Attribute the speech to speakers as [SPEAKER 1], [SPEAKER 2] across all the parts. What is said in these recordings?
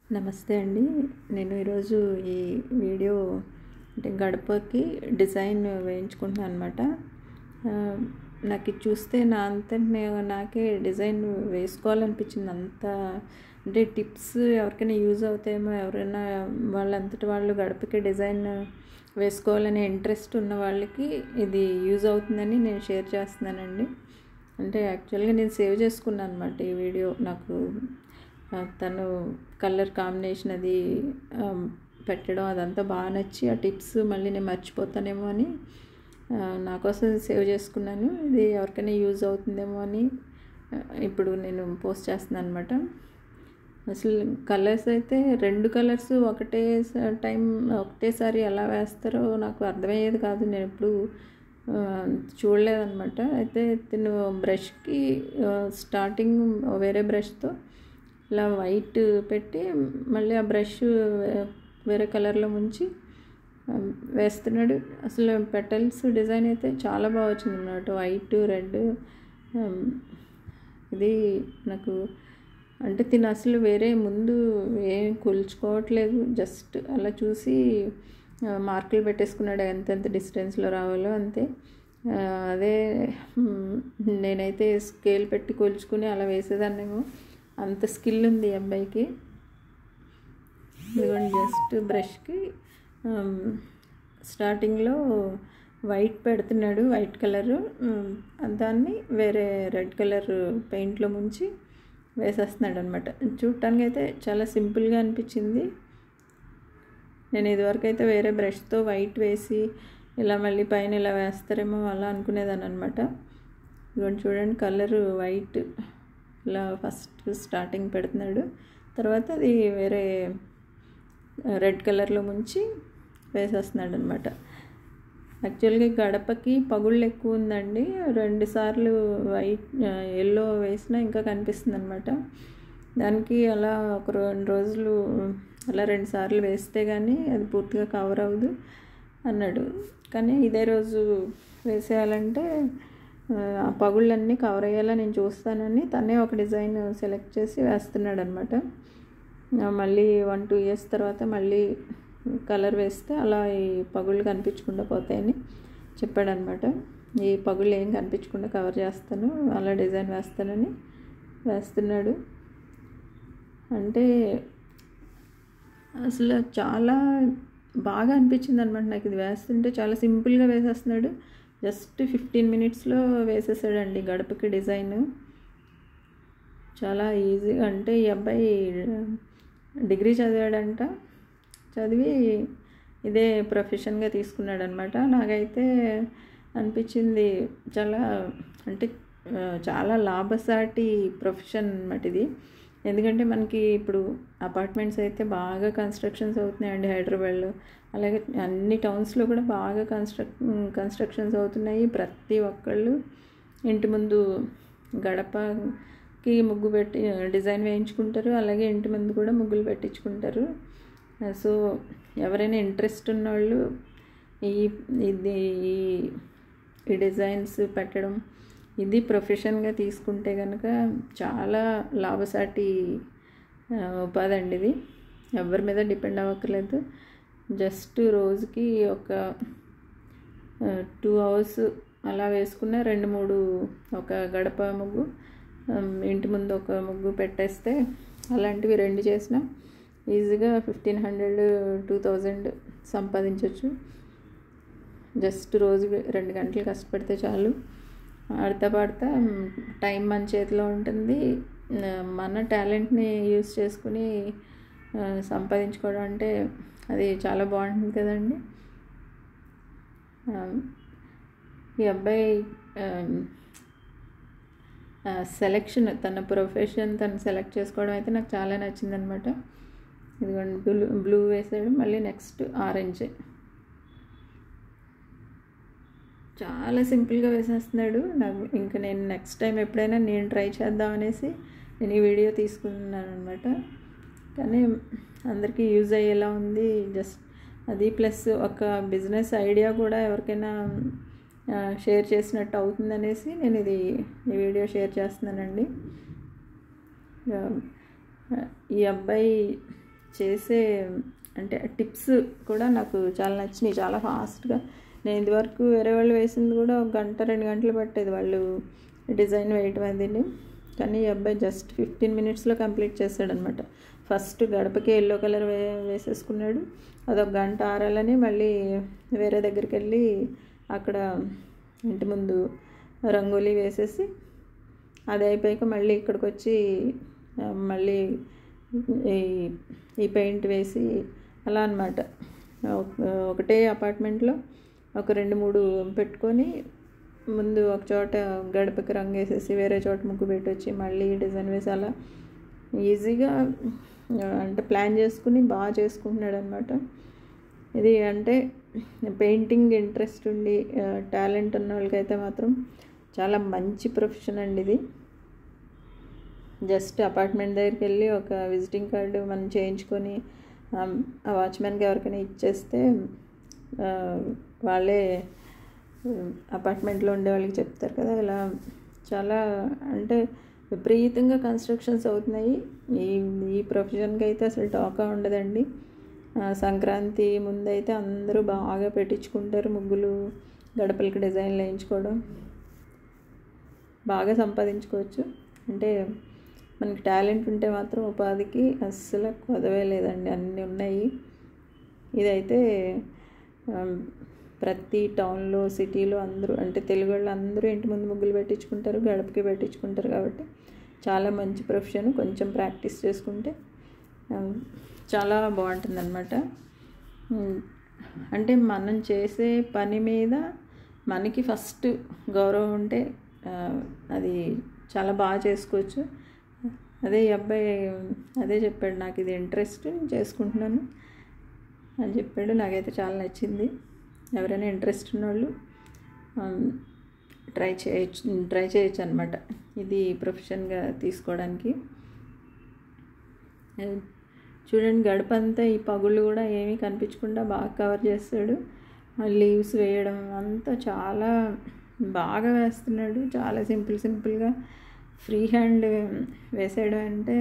[SPEAKER 1] నమస్తే అండి. నేను ఈరోజు ఈ వీడియో అంటే గడపకి డిజైన్ వేయించుకుంటున్నాను అనమాట. నాకు ఇది చూస్తే నా అంతట నాకే డిజైన్ వేసుకోవాలనిపించింది. అంత అంటే టిప్స్ ఎవరికైనా యూజ్ అవుతాయేమో, ఎవరైనా వాళ్ళంతటి వాళ్ళు గడపకి డిజైన్ వేసుకోవాలనే ఇంట్రెస్ట్ ఉన్న వాళ్ళకి ఇది యూజ్ అవుతుందని నేను షేర్ చేస్తున్నానండి. అంటే యాక్చువల్గా నేను సేవ్ చేసుకున్నాను అనమాట ఈ వీడియో. నాకు తను కలర్ కాంబినేషన్ అది పెట్టడం అదంతా బాగా నచ్చి ఆ టిప్స్ మళ్ళీ నేను మర్చిపోతానేమో అని నా కోసం సేవ్ చేసుకున్నాను. ఇది ఎవరికైనా యూజ్ అవుతుందేమో అని ఇప్పుడు నేను పోస్ట్ చేస్తున్నాను అనమాట. అసలు కలర్స్ అయితే 2 కలర్స్ ఒకటేసారి ఎలా వేస్తారో నాకు అర్థమయ్యేది కాదు. నేను ఎప్పుడు చూడలేదన్నమాట. అయితే తిను బ్రష్కి స్టార్టింగ్ వేరే బ్రష్తో ఇలా వైట్ పెట్టి మళ్ళీ ఆ బ్రష్ వేరే కలర్లో ముంచి వేస్తున్నాడు. అసలు పెటల్స్ డిజైన్ అయితే చాలా బాగా వచ్చింది అన్నమాట. White, red. ఇది నాకు అంటే తిను అసలు వేరే ముందు ఏం కొలుచుకోవట్లేదు, జస్ట్ అలా చూసి మార్కులు పెట్టేసుకున్నాడు. ఎంతెంత డిస్టెన్స్లో రావాలో అంతే. అదే నేనైతే స్కేల్ పెట్టి కొలుచుకుని అలా వేసేదాన్నేమో. అంత స్కిల్ ఉంది ఈ అబ్బాయికి. ఇదిగోండి జస్ట్ బ్రష్కి స్టార్టింగ్లో వైట్ పెడుతున్నాడు, వైట్ కలరు. దాన్ని వేరే రెడ్ కలర్ పెయింట్లో ముంచి వేసేస్తున్నాడు అనమాట. చూడటానికి అయితే చాలా సింపుల్గా అనిపించింది. నేను ఇదివరకు అయితే వేరే బ్రష్తో వైట్ వేసి ఇలా మళ్ళీ పైన ఇలా వేస్తారేమో అలా అనుకునేదాన్ని అనమాట. ఇదిగోండి చూడండి, కలరు వైట్ ఇలా ఫస్ట్ స్టార్టింగ్ పెడుతున్నాడు, తర్వాత అది వేరే రెడ్ కలర్లో ముంచి వేసేస్తున్నాడు అనమాట. యాక్చువల్గా గడపకి పగుళ్ళు ఎక్కువ ఉందండి. 2 సార్లు వైట్ ఎల్లో వేసినా ఇంకా కనిపిస్తుంది అనమాట. దానికి అలా ఒక 2 రోజులు అలా 2 సార్లు వేస్తే కానీ అది పూర్తిగా కవర్ అవ్వదు అన్నాడు. కానీ ఇదే రోజు వేసేయాలంటే ఆ పగుళ్ళన్నీ కవర్ అయ్యేలా నేను చూస్తానని తనే ఒక డిజైన్ సెలెక్ట్ చేసి వేస్తున్నాడు అనమాట. మళ్ళీ 1-2 ఇయర్స్ తర్వాత మళ్ళీ కలర్ వేస్తే అలా ఈ పగుళ్ళు కనిపించకుండా పోతాయని చెప్పాడనమాట. ఈ పగుళ్ళు ఏం కనిపించకుండా కవర్ చేస్తాను, అలా డిజైన్ వేస్తానని వేస్తున్నాడు. అంటే అసలు చాలా బాగా అనిపించింది అనమాట నాకు. ఇది వేస్తుంటే చాలా సింపుల్గా వేసేస్తున్నాడు. జస్ట్ 15 మినిట్స్లో వేసేసాడండి గడపకి డిజైన్. చాలా ఈజీగా. అంటే ఈ అబ్బాయి డిగ్రీ చదివాడంట, చదివి ఇదే ప్రొఫెషన్గా తీసుకున్నాడు అనమాట. నాకైతే అనిపించింది చాలా అంటే చాలా లాభసాటి ప్రొఫెషన్ అన్నమాట ఇది. ఎందుకంటే మనకి ఇప్పుడు అపార్ట్మెంట్స్ అయితే బాగా కన్స్ట్రక్షన్స్ అవుతున్నాయండి హైదరాబాద్లో. అలాగే అన్ని టౌన్స్లో కూడా బాగా కన్స్ట్రక్షన్స్ అవుతున్నాయి. ప్రతి ఒక్కళ్ళు ఇంటి ముందు గడపకి ముగ్గు పెట్టి డిజైన్ వేయించుకుంటారు. అలాగే ఇంటి ముందు కూడా ముగ్గులు పెట్టించుకుంటారు. సో ఎవరైనా ఇంట్రెస్ట్ ఉన్నవాళ్ళు ఈ డిజైన్స్ పెట్టడం ఇది ప్రొఫెషన్గా తీసుకుంటే కనుక చాలా లాభసాటి ఉపాధి అండి ఇది. ఎవరి మీద డిపెండ్ అవ్వక్కర్లేదు. జస్ట్ రోజుకి ఒక 2 hours అలా వేసుకున్న 2-3 ఒక గడప ముగ్గు, ఇంటి ముందు ఒక ముగ్గు పెట్టేస్తే అలాంటివి 2 చేసినా ఈజీగా 1500-2000 సంపాదించవచ్చు. జస్ట్ రోజు 2 గంటలు కష్టపడితే చాలు. ఆడతా పాడతా టైం మన చేతిలో ఉంటుంది. మన టాలెంట్ని యూజ్ చేసుకుని సంపాదించుకోవడం అంటే అది చాలా బాగుంటుంది కదండి. ఈ అబ్బాయి సెలెక్షన్, తన ప్రొఫెషన్ తను సెలెక్ట్ చేసుకోవడం అయితే నాకు చాలా నచ్చిందనమాట. ఇదిగోండి బ్లూ వేసాడు, మళ్ళీ నెక్స్ట్ ఆరెంజ్. చాలా సింపుల్గా వేసేస్తున్నాడు. నాకు ఇంకా నేను నెక్స్ట్ టైం ఎప్పుడైనా నేను ట్రై చేద్దామనేసి నేను ఈ వీడియో తీసుకున్నాను అనమాట. కానీ అందరికీ యూజ్ అయ్యేలా ఉంది. జస్ట్ అది ప్లస్ ఒక బిజినెస్ ఐడియా కూడా ఎవరికైనా షేర్ చేసినట్టు అవుతుందనేసి నేను ఈ వీడియో షేర్ చేస్తున్నానండి. ఈ అబ్బాయి చేసే అంటే టిప్స్ కూడా నాకు చాలా నచ్చినాయి. చాలా ఫాస్ట్గా, నేను ఇదివరకు వేరే వాళ్ళు వేసింది కూడా 1 గంట 2 గంటలు పట్టేది వాళ్ళు డిజైన్ వేయటం అదిని. కానీ ఈ అబ్బాయి జస్ట్ 15 మినిట్స్లో కంప్లీట్ చేశాడనమాట. ఫస్ట్ గడపకి ఎల్లో కలర్ వేసేసుకున్నాడు. అదొక గంట ఆరాలని మళ్ళీ వేరే దగ్గరికి వెళ్ళి అక్కడ ఇంటి ముందు రంగోలీ వేసేసి అది అయిపోయాక మళ్ళీ ఇక్కడికి వచ్చి మళ్ళీ ఈ పెయింట్ వేసి అలా అనమాట. ఒకటే అపార్ట్మెంట్లో ఒక 2-3 పెట్టుకొని ముందు ఒక చోట గడపకి రంగు వేసేసి వేరే చోట ముగ్గు పెట్టొచ్చి మళ్ళీ డిజైన్ వేసి అలా ఈజీగా అంటే ప్లాన్ చేసుకుని బాగా చేసుకుంటున్నాడు అనమాట. ఇది అంటే పెయింటింగ్ ఇంట్రెస్ట్ ఉండి టాలెంట్ ఉన్న వాళ్ళకైతే మాత్రం చాలా మంచి ప్రొఫెషన్ అండి ఇది. జస్ట్ అపార్ట్మెంట్ దగ్గరికి వెళ్ళి ఒక విజిటింగ్ కార్డు మనం చేయించుకొని ఆ వాచ్మెన్కి ఎవరికైనా ఇచ్చేస్తే వాళ్ళే అపార్ట్మెంట్లో ఉండే వాళ్ళకి చెప్తారు కదా. ఇలా చాలా అంటే విపరీతంగా కన్స్ట్రక్షన్స్ అవుతున్నాయి. ఈ ప్రొఫెషన్కి అయితే అసలు టాకా ఉండదండి. సంక్రాంతి ముందైతే అందరూ బాగా పెట్టించుకుంటారు ముగ్గులు, గడపలకి డిజైన్లు వేయించుకోవడం, బాగా సంపాదించుకోవచ్చు. అంటే మనకి టాలెంట్ ఉంటే మాత్రం ఉపాధికి అస్సలు కొదవే లేదండి, అన్నీ ఉన్నాయి. ఇదైతే ప్రతి టౌన్లో సిటీలో అందరూ అంటే తెలుగు వాళ్ళు అందరూ ఇంటి ముందు ముగ్గులు పెట్టించుకుంటారు, గడపకి పెట్టించుకుంటారు. కాబట్టి చాలా మంచి ప్రొఫెషన్. కొంచెం ప్రాక్టీస్ చేసుకుంటే చాలా బాగుంటుంది అన్నమాట. అంటే మనం చేసే పని మీద మనకి ఫస్ట్ గౌరవం ఉంటే అది చాలా బాగా చేసుకోవచ్చు. అదే ఈ అబ్బాయి అదే చెప్పాడు, నాకు ఇది ఇంట్రెస్ట్, నేను చేసుకుంటున్నాను అని చెప్పాడు. నాకైతే చాలా నచ్చింది. ఎవరైనా ఇంట్రెస్ట్ ఉన్నవాళ్ళు ట్రై చేయొచ్చు అనమాట ఇది ప్రొఫెషన్గా తీసుకోవడానికి. చూడండి, గడప అంతా ఈ పగుళ్ళు కూడా ఏమీ కనిపించకుండా బాగా కవర్ చేస్తాడు. లీవ్స్ వేయడం అంతా చాలా బాగా వేస్తున్నాడు. చాలా సింపుల్గా ఫ్రీ హ్యాండ్ వేసేయడం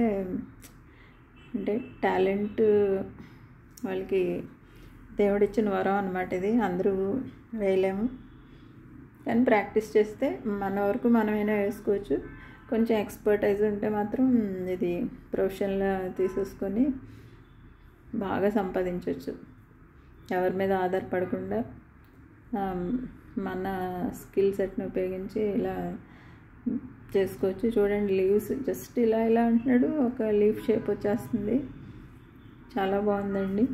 [SPEAKER 1] అంటే టాలెంట్ వాళ్ళకి దేవుడిచ్చిన వరం అన్నమాట ఇది. అందరూ వేయలేము, కానీ ప్రాక్టీస్ చేస్తే మన వరకు మనమైనా వేసుకోవచ్చు. కొంచెం ఎక్స్పర్టైజ్ ఉంటే మాత్రం ఇది ప్రొఫెషన్లో తీసేసుకొని బాగా సంపాదించవచ్చు. ఎవరి మీద ఆధారపడకుండా మన స్కిల్ సెట్ని ఉపయోగించి ఇలా చేసుకోవచ్చు. చూడండి, లీవ్స్ జస్ట్ ఇలా అంటున్నాడు, ఒక లీఫ్ షేప్ వచ్చేస్తుంది. చాలా బాగుందండి.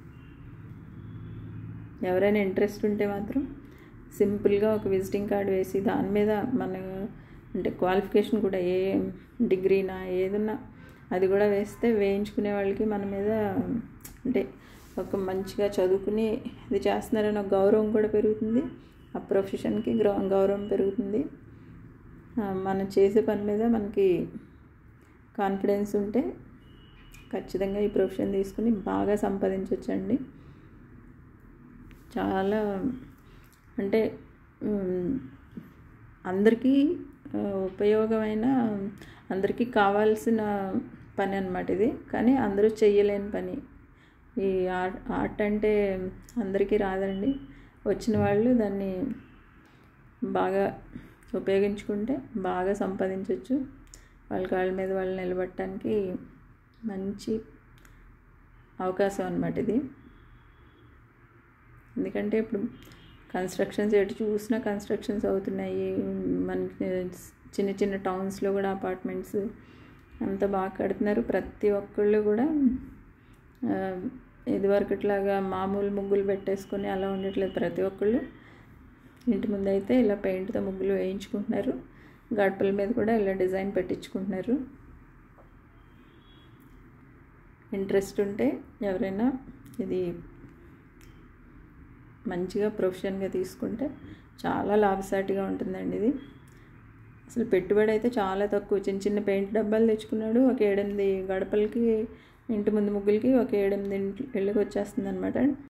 [SPEAKER 1] ఎవరైనా ఇంట్రెస్ట్ ఉంటే మాత్రం సింపుల్గా ఒక విజిటింగ్ కార్డు వేసి దాని మీద మన అంటే క్వాలిఫికేషన్ కూడా ఏ డిగ్రీనా ఏదన్నా అది కూడా వేస్తే వేయించుకునే వాళ్ళకి మన మీద అంటే ఒక మంచిగా చదువుకుని ఇది చేస్తున్నారని ఒక గౌరవం కూడా పెరుగుతుంది. ఆ ప్రొఫెషన్కి గౌరవం పెరుగుతుంది. మనం చేసే పని మీద మనకి కాన్ఫిడెన్స్ ఉంటే ఖచ్చితంగా ఈ ప్రొఫెషన్ తీసుకుని బాగా సంపాదించవచ్చండి. చాలా అంటే అందరికీ ఉపయోగమైన, అందరికీ కావాల్సిన పని అన్నమాట ఇది. కానీ అందరూ చెయ్యలేని పని. ఈ ఆర్ట్ అంటే అందరికీ రాదండి. వచ్చిన వాళ్ళు దాన్ని బాగా ఉపయోగించుకుంటే బాగా సంపాదించవచ్చు. వాళ్ళ కాళ్ళ మీద వాళ్ళు నిలబడటానికి మంచి అవకాశం అన్నమాట ఇది. ఎందుకంటే ఇప్పుడు కన్స్ట్రక్షన్స్ ఎటు చూసినా కన్స్ట్రక్షన్స్ అవుతున్నాయి. మనకి చిన్న టౌన్స్లో కూడా అపార్ట్మెంట్స్ అంతా బాగా కడుతున్నారు. ప్రతి ఒక్కళ్ళు కూడా ఇదివరకట్లాగా మామూలు ముగ్గులు పెట్టేసుకొని అలా ఉండట్లేదు. ప్రతి ఒక్కళ్ళు ఇంటి ముందు అయితే ఇలా పెయింట్తో ముగ్గులు వేయించుకుంటున్నారు. గడపల మీద కూడా ఇలా డిజైన్ పెట్టించుకుంటున్నారు. ఇంట్రెస్ట్ ఉంటే ఎవరైనా ఇది మంచిగా ప్రొఫెషన్గా తీసుకుంటే చాలా లాభసాటిగా ఉంటుందండి ఇది. అసలు పెట్టుబడి అయితే చాలా తక్కువ. చిన్న పెయింట్ డబ్బాలు తెచ్చుకున్నాడు. ఒక 7-8 గడపలకి, ఇంటి ముందు ముగ్గులకి ఒక 7-8 ఇళ్ళకి వచ్చేస్తుంది అనమాట.